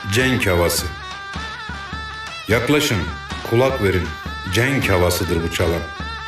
Cenk havası. Yaklaşın, kulak verin. Cenk havasıdır bu çalan.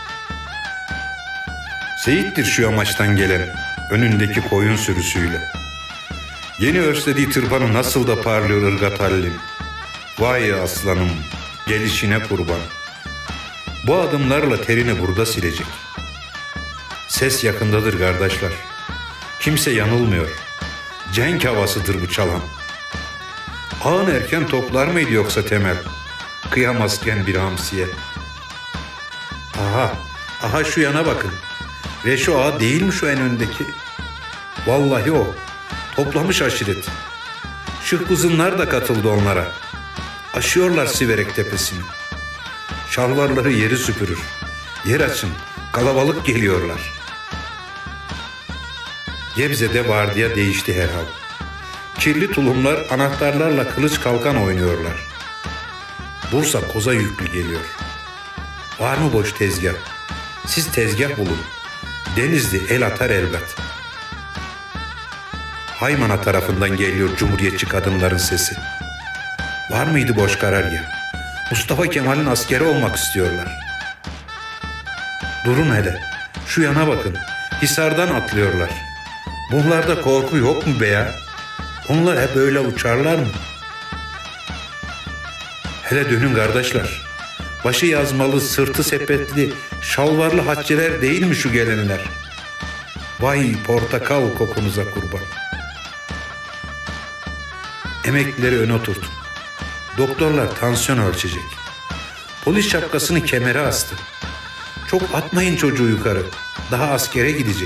Seyittir şu yamaçtan gelen, önündeki koyun sürüsüyle. Yeni örslediği tırpanı nasıl da parlıyor ırgat hallim. Vay aslanım, gelişine kurban. Bu adımlarla terini burada silecek. Ses yakındadır kardeşler. Kimse yanılmıyor. Cenk havasıdır bu çalan. Ağın erken toplar mıydı yoksa Temel? Kıyamazken bir hamsiye. Aha şu yana bakın. Ve şu ağa değil mi şu en öndeki? Vallahi o. Toplamış aşireti. Şıhbızınlar da katıldı onlara. Aşıyorlar Siverek tepesini. Şalvarları yeri süpürür. Yer açın, kalabalık geliyorlar. Gebze'de vardiya değişti herhal. Kirli tulumlar anahtarlarla kılıç kalkan oynuyorlar. Bursa koza yüklü geliyor. Var mı boş tezgah? Siz tezgah bulun. Denizli el atar elbet. Haymana tarafından geliyor cumhuriyetçi kadınların sesi. Var mıydı boş karargah? Mustafa Kemal'in askeri olmak istiyorlar. Durun hele. Şu yana bakın. Hisardan atlıyorlar. Bunlarda korku yok mu be ya? Onlar hep öyle uçarlar mı? Hele dönün kardeşler. Başı yazmalı, sırtı sepetli, şalvarlı hacceler değil mi şu gelenler? Vay portakal kokunuza kurban. Emeklileri öne oturtun. Doktorlar tansiyon ölçecek. Polis şapkasını kemere astı. Çok atmayın çocuğu yukarı. Daha askere gidecek.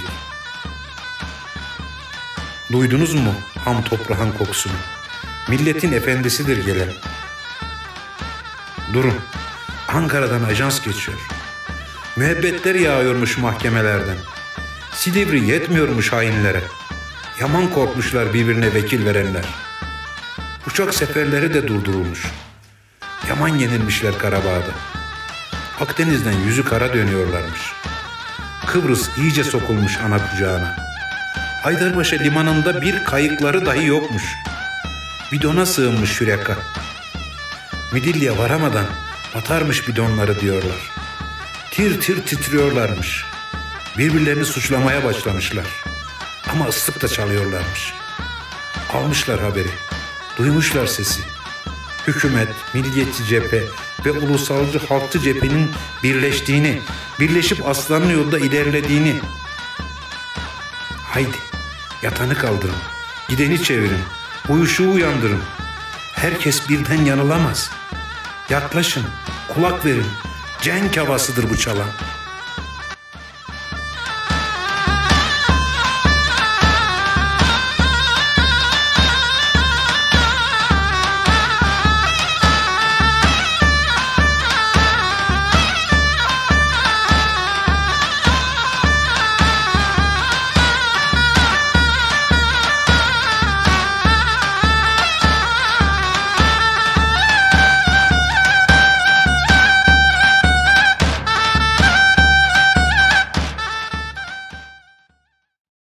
Duydunuz mu ham toprağın kokusunu? Milletin efendisidir gelen. Durun. Ankara'dan ajans geçiyor. Müebbetler yağıyormuş mahkemelerden. Silivri yetmiyormuş hainlere. Yaman korkmuşlar birbirine vekil verenler. Uçak seferleri de durdurulmuş. Yaman yenilmişler Karabağ'da. Akdeniz'den yüzü kara dönüyorlarmış. Kıbrıs iyice sokulmuş ana kucağına. Haydarpaşa limanında bir kayıkları dahi yokmuş. Bidona sığınmış Şüreka. Midilli'ye varamadan batarmış bidonları diyorlar. Tir tir titriyorlarmış. Birbirlerini suçlamaya başlamışlar. Ama ıslık da çalıyorlarmış. Almışlar haberi. Duymuşlar sesi. Hükümet, milliyetçi cephe ve ulusalcı halkçı cephenin birleştiğini, birleşip aslanın yolda ilerlediğini. Haydi, yatanı kaldırın, gideni çevirin, uyuşuğu uyandırın. Herkes birden yanılamaz. Yaklaşın, kulak verin. Cenk havasıdır bu çalan.